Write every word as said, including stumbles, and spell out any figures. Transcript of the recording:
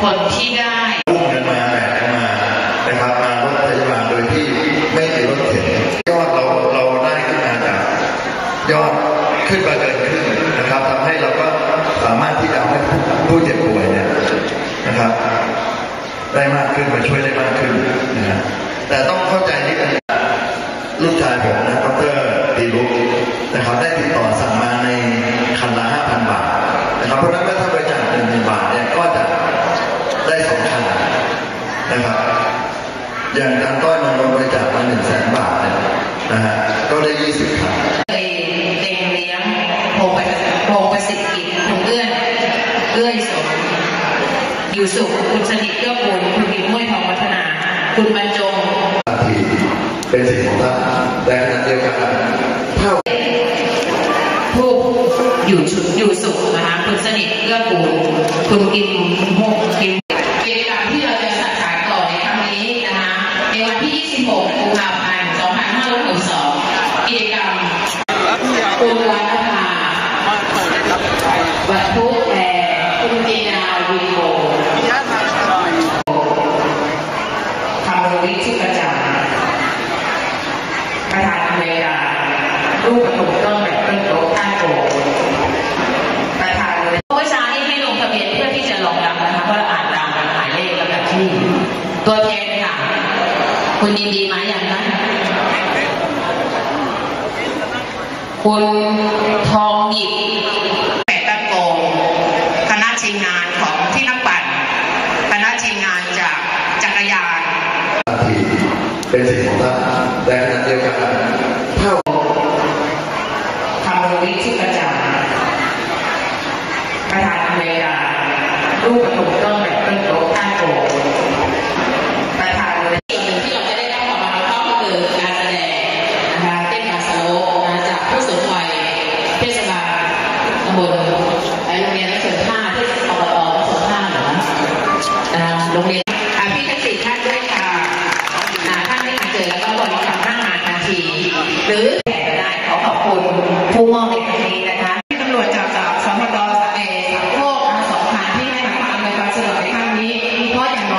ผลที่ได้พุ่งกันมาแบกกันมานะครับมารถพยาบาลโดยที่ไม่มีรถเข็นยอดเราเราได้ขึ้นมาจากยอดขึ้นมาเกินครึ่งนะครับทำให้เราก็สามารถที่จะให้ผู้เจ็บป่วยเนี่ยนะครับได้มากขึ้นมาช่วยได้มากขึ้นนะฮะแต่ต้องเข้าใจนิดนึงลูกชายผมนะดร.ดีลุกนะครับได้ติดต่อสั่งมาในคันละห้าพันบาทนะครับเพราะฉะนั้นถ้าบริจาคหนึ่งหมื่นบาทเนี่ยก็จะได้สองคันนะครับอย่างการต้อยมันบริจาคมาหนึ่งแสนบาทเนี่ยนะฮะก็ได้ยี่สิบคันเคยเต็งเลี้ยงโพโพประสิทธิ์กิจคุณเอื้อนเอื้อยสมอยู่สุขคุณสนิทเกื้อกูลคุณบิวม้วยทองวัฒนาคุณบรรจงเป็นสิ่งของท่านแต่ขณะเดียวกันเท่าผู้อยู่อยู่สุขนะคะคุณสนิทเกื้อกูลคุณกิมโฮกิมกิจกรรมที่เราจะจัดสานต่อในครั้งนี้นะคะในวันที่ยี่สิบหกกุมภาพันธ์สองพันห้าร้อยหกสิบสองกิจกรรมคุณวัฒนาวัตถุแพรคุณจีนาวิโกทำโรงวิจิตรประจักษ์ประธานอเมริการูปถูกต้องแบบต้นโต๊ะข้างโต๊ะประธานเลยเมื่อเช้านี้ให้ลงทะเบียนเพื่อที่จะรองรับนะคะเพราะเราอ่านตามหมายเลขลำดับที่ตัวแทนค่ะคุณยินดีไหมอย่างนั้นคุณทองหยิบแปดตะโกคณะทีมงานของที่นักปั่นคณะทีมงานจากจักรยานเป็นสิ่งของท่านแต่ขณะเดียวกันเท่าทำโรงวิจิตรประจักษ์ประธานอเมริการูปถูกต้องแบบต้นโต๊ะข้างโต๊ะประธานเลยส่วนหนึ่งที่เราจะได้รับความรับผิดชอบก็คือการแสดงนะคะเต้นบาสโลมาจากผู้สูงวัยเทศบาลตำบลโรงเรียนนักศึกษาที่อบตนักศึกษาเหรอโรงเรียนพี่ทั้งสี่ท่านด้วยค่ะท่านที่มาเจอแล้วก็บริการนั่งงานนาทีหรือแขกได้ขอขอบคุณผู้มอบ